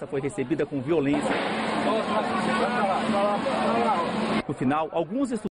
foi recebida com violência. No final, alguns estudantes